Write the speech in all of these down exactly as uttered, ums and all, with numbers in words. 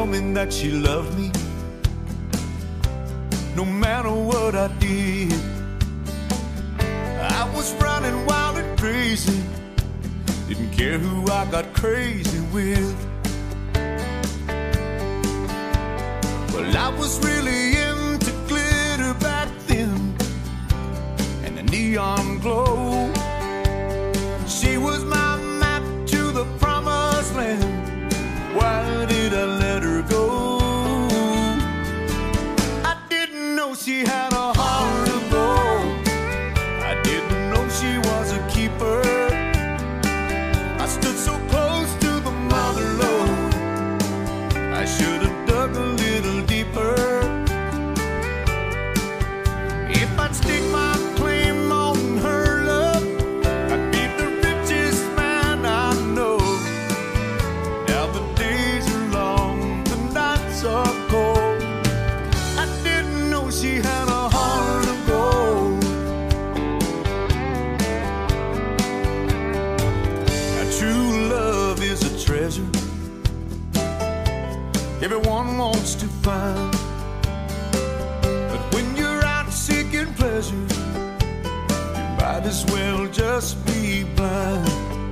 tell me that she loved me, no matter what I did. I was running wild and crazy, didn't care who I got crazy with. Well, I was really into glitter back then, and the neon glow. She was my map to the promised land. Why did I let her go? I didn't know she had a heart of gold. I didn't know she was a keeper. I stood so close to the mother lode. I should have dug a little deeper. If I'd stick my claim on her love, I'd be the richest man I know. Now the days are long, the nights are cold. I didn't know she had a heart of gold. Now true love is a treasure everyone wants to find, but when you're out seeking pleasure, you might as well just be blind.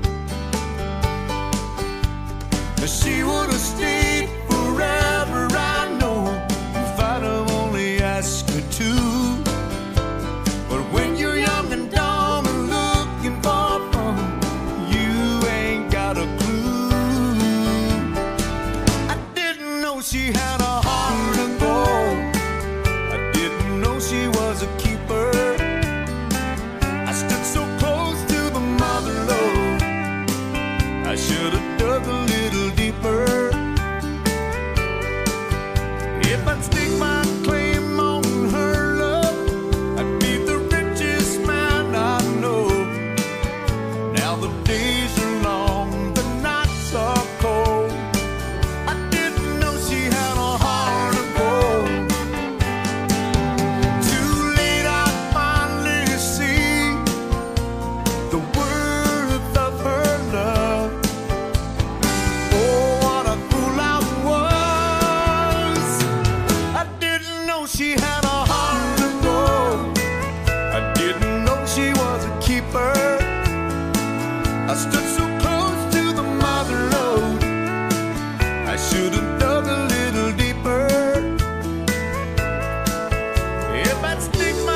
Now she would have stayed forever, I know, if I'd have only asked her to. But when you're young and dumb and looking for fun, you ain't got a clue. She had a heart of gold. I didn't know she was a keeper. I stood so close to the mother lode. I should have dug a little deeper. If I'd stick my claim on her love, I'd be the richest man I know. Now the days are long, the nights are cold. I stood so close to the mother lode. I should have dug a little deeper. If I'd stick